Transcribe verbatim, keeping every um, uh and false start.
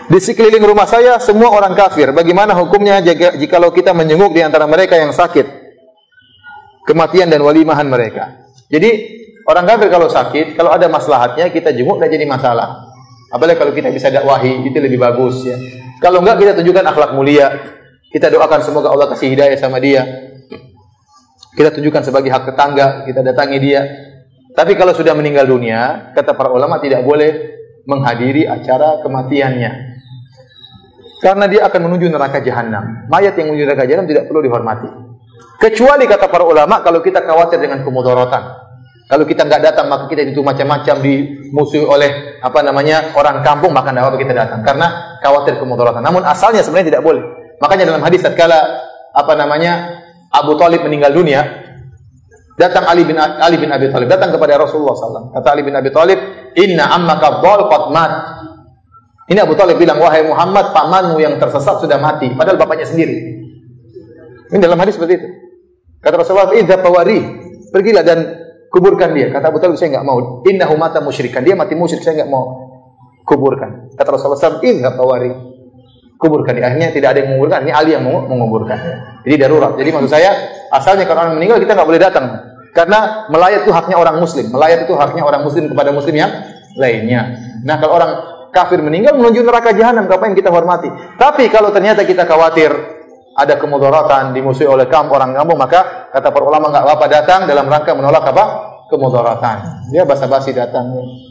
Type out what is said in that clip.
Di sekeliling rumah saya semua orang kafir. Bagaimana hukumnya jika jikalau kita menjenguk di antara mereka yang sakit? Kematian dan walimahan mereka. Jadi orang kafir kalau sakit, kalau ada maslahatnya kita jenguk tidak jadi masalah. Apalagi kalau kita bisa dakwahi, itu lebih bagus ya. Kalau enggak kita tunjukkan akhlak mulia. Kita doakan semoga Allah kasih hidayah sama dia. Kita tunjukkan sebagai hak tetangga, kita datangi dia. Tapi kalau sudah meninggal dunia, kata para ulama tidak boleh menghadiri acara kematiannya. Karena dia akan menuju neraka jahanam. Mayat yang menuju neraka jahanam tidak perlu dihormati. Kecuali kata para ulama kalau kita khawatir dengan kemudaratan. Kalau kita enggak datang maka kita itu macam-macam dimusuhi oleh apa namanya orang kampung, maka tidak apa kita datang karena khawatir kemudaratan. Namun asalnya sebenarnya tidak boleh. Makanya dalam hadis tatkala apa namanya Abu Thalib meninggal dunia, datang Ali bin Ali bin Abi Thalib datang kepada Rasulullah sallallahu alaihi wasallam. Kata Ali bin Abi Thalib, "Inna ammaka dhal qad mat." Ini Abu Thalib bilang, "Wahai Muhammad, pamanmu yang tersesat sudah mati." Padahal bapaknya sendiri. Ini dalam hadis seperti itu. Kata Rasulullah, "Idza fawari." Pergilah dan kuburkan dia. Kata Abu Thalib, "Saya enggak mau. Innahu mata musyrikan." Dia mati musyrik, saya enggak mau kuburkan. Kata Rasulullah sallallahu alaihi wasallam, "Idza fawari." Kuburkan dia. Akhirnya tidak ada yang menguburkan, ini Ali yang menguburkan. Jadi darurat. Jadi maksud saya, asalnya kalau orang meninggal kita enggak boleh datang. Karena melayat itu haknya orang muslim. Melayat itu haknya orang muslim kepada muslim yang lainnya. Nah, kalau orang kafir meninggal menuju neraka jahanam, ngapain kita hormati? Tapi kalau ternyata kita khawatir ada kemudaratan, dimusuhi oleh kaum orang kampung, maka kata para ulama enggak apa-apa datang dalam rangka menolak apa? Kemudaratan. Dia basa-basi datang.